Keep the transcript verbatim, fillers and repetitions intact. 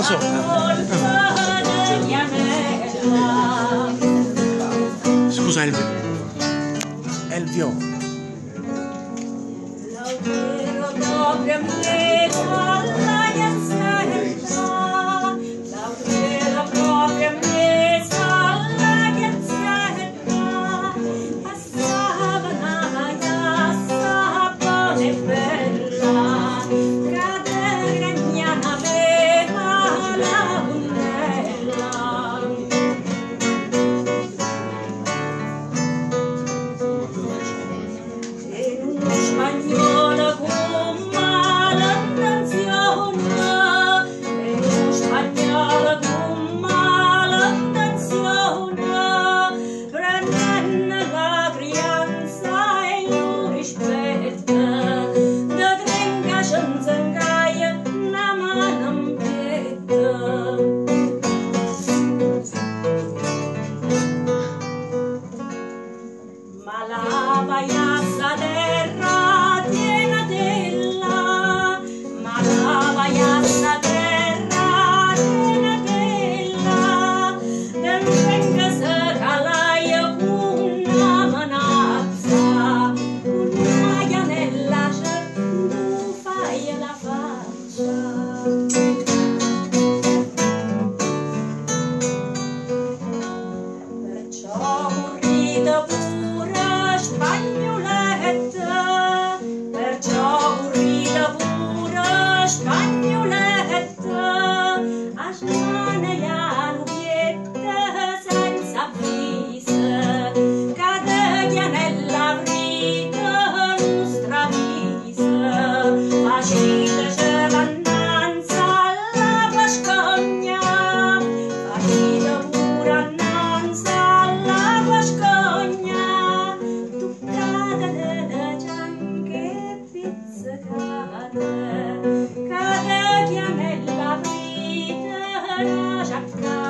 so. Scusa Elvio. Elvio. Ma la vaiassa terra piena della, ma la vaiassa terra piena della, del venga se calaia una manazza, una ianella c'è, tu fai la faccia. Perciò morrito pure Spagnoletta, perciò morrita pure Spagnoletta, a smanare la nubietta senza avviso, cade nella vita nostra visa, faciteci l'annanza alla Vascogna, facite pure annanza alla Vascogna, cade nella vita la giacca.